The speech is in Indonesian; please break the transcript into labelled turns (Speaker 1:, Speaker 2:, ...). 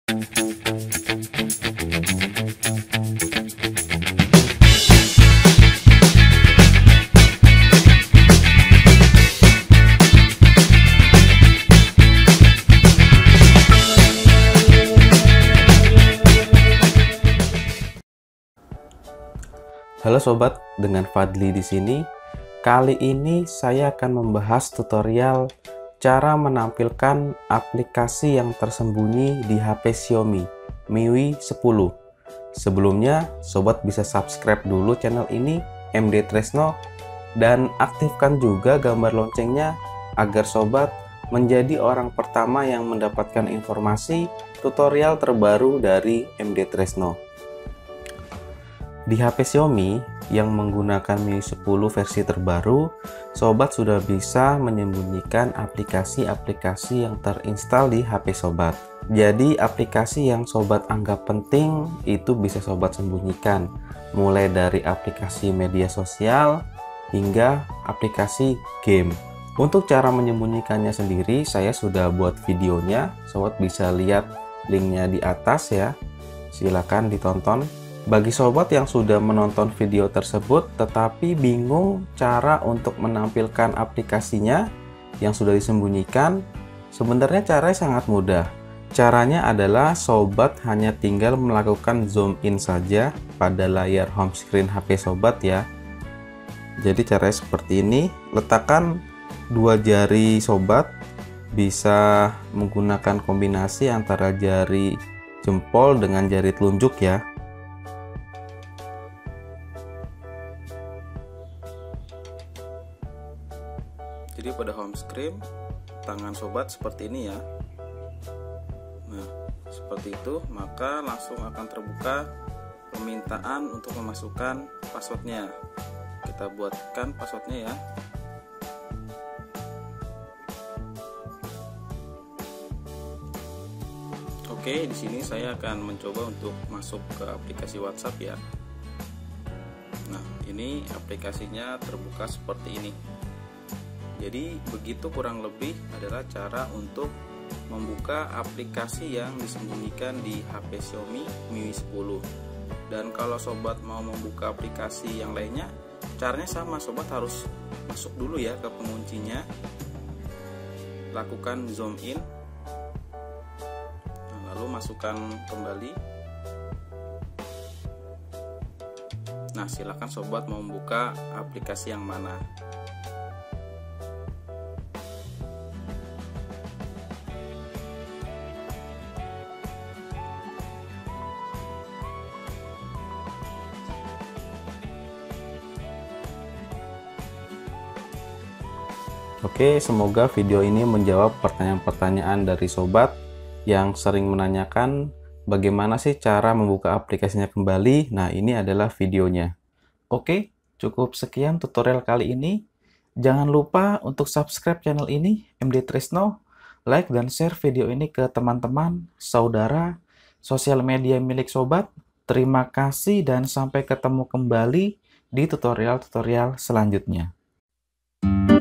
Speaker 1: Halo sobat, dengan Fadli di sini. Kali ini saya akan membahas tutorial cara menampilkan aplikasi yang tersembunyi di HP Xiaomi MIUI 10. Sebelumnya, sobat bisa subscribe dulu channel ini, MD Tresno, dan aktifkan juga gambar loncengnya agar sobat menjadi orang pertama yang mendapatkan informasi tutorial terbaru dari MD Tresno. Di HP Xiaomi yang menggunakan MIUI 10 versi terbaru, sobat sudah bisa menyembunyikan aplikasi-aplikasi yang terinstal di HP sobat. Jadi aplikasi yang sobat anggap penting itu bisa sobat sembunyikan, mulai dari aplikasi media sosial hingga aplikasi game. Untuk cara menyembunyikannya sendiri, saya sudah buat videonya, sobat bisa lihat linknya di atas ya. Silakan ditonton. Bagi sobat yang sudah menonton video tersebut tetapi bingung cara untuk menampilkan aplikasinya yang sudah disembunyikan, sebenarnya caranya sangat mudah. Caranya adalah sobat hanya tinggal melakukan zoom in saja pada layar home screen HP sobat ya. Jadi caranya seperti ini, letakkan dua jari sobat, bisa menggunakan kombinasi antara jari jempol dengan jari telunjuk ya. Jadi pada home screen tangan sobat seperti ini ya. Nah, seperti itu, maka langsung akan terbuka permintaan untuk memasukkan passwordnya. Kita buatkan passwordnya ya. Oke, di sini saya akan mencoba untuk masuk ke aplikasi WhatsApp ya. Nah, ini aplikasinya terbuka seperti ini. Jadi begitu kurang lebih adalah cara untuk membuka aplikasi yang disembunyikan di HP Xiaomi MIUI 10. Dan kalau sobat mau membuka aplikasi yang lainnya, caranya sama, sobat harus masuk dulu ya ke penguncinya, lakukan zoom in, nah, lalu masukkan kembali. Nah, silakan sobat mau membuka aplikasi yang mana. Oke, semoga video ini menjawab pertanyaan-pertanyaan dari sobat yang sering menanyakan bagaimana sih cara membuka aplikasinya kembali. Nah, ini adalah videonya. Oke, cukup sekian tutorial kali ini. Jangan lupa untuk subscribe channel ini, MD Tresno, like dan share video ini ke teman-teman, saudara, sosial media milik sobat. Terima kasih dan sampai ketemu kembali di tutorial-tutorial selanjutnya.